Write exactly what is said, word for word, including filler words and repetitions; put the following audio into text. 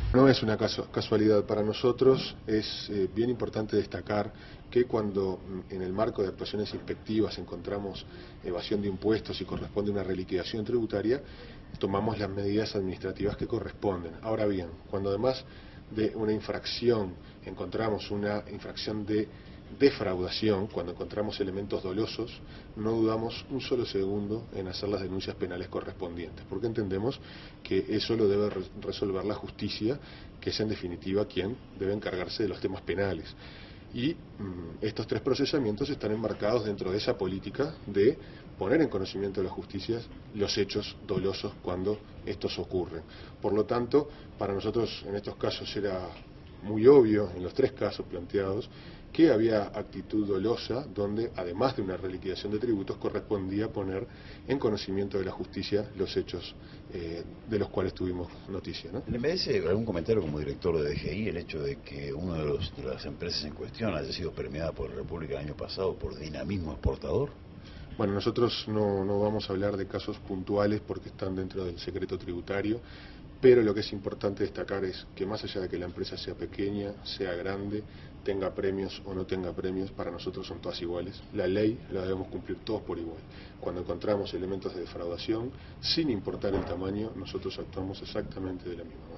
No es una casu- casualidad para nosotros, es eh, bien importante destacar que cuando mm, en el marco de actuaciones inspectivas encontramos evasión de impuestos y corresponde una reliquidación tributaria, tomamos las medidas administrativas que corresponden. Ahora bien, cuando además de una infracción encontramos una infracción de defraudación, cuando encontramos elementos dolosos, no dudamos un solo segundo en hacer las denuncias penales correspondientes, porque entendemos que eso lo debe re- resolver la justicia, que es en definitiva quien debe encargarse de los temas penales. Y mm, estos tres procesamientos están enmarcados dentro de esa política de poner en conocimiento de la justicia los hechos dolosos cuando estos ocurren. Por lo tanto, para nosotros en estos casos era muy obvio, en los tres casos planteados, que había actitud dolosa donde, además de una reliquidación de tributos, correspondía poner en conocimiento de la justicia los hechos eh, de los cuales tuvimos noticia, ¿no? ¿Le merece algún comentario como director de D G I el hecho de que una de, los, de las empresas en cuestión haya sido premiada por la República el año pasado por dinamismo exportador? Bueno, nosotros no, no vamos a hablar de casos puntuales porque están dentro del secreto tributario, pero lo que es importante destacar es que más allá de que la empresa sea pequeña, sea grande, tenga premios o no tenga premios, para nosotros son todas iguales. La ley la debemos cumplir todos por igual. Cuando encontramos elementos de defraudación, sin importar el tamaño, nosotros actuamos exactamente de la misma manera.